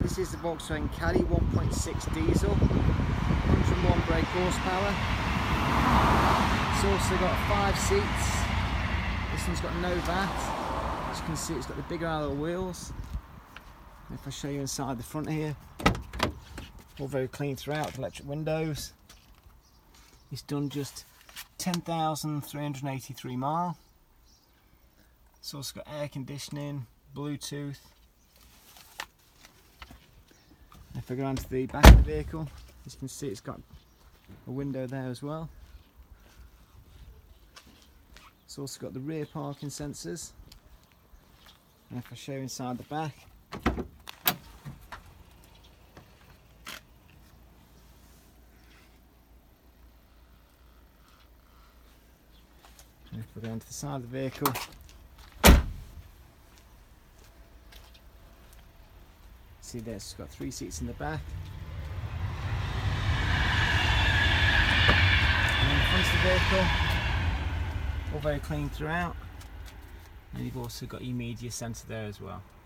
This is the Volkswagen Caddy 1.6 diesel, 101 brake horsepower. It's also got 5 seats. This one's got no VAT. As you can see, it's got the bigger alloy wheels. And if I show you inside the front here, all very clean throughout with electric windows. It's done just 10,383 miles. It's also got air conditioning, Bluetooth. If I go onto the back of the vehicle, as you can see, it's got a window there as well. It's also got the rear parking sensors. And if I show you inside the back, and if we go onto the side of the vehicle, see there, it's got 3 seats in the back. And in the front of the vehicle, all very clean throughout. And you've also got your media centre there as well.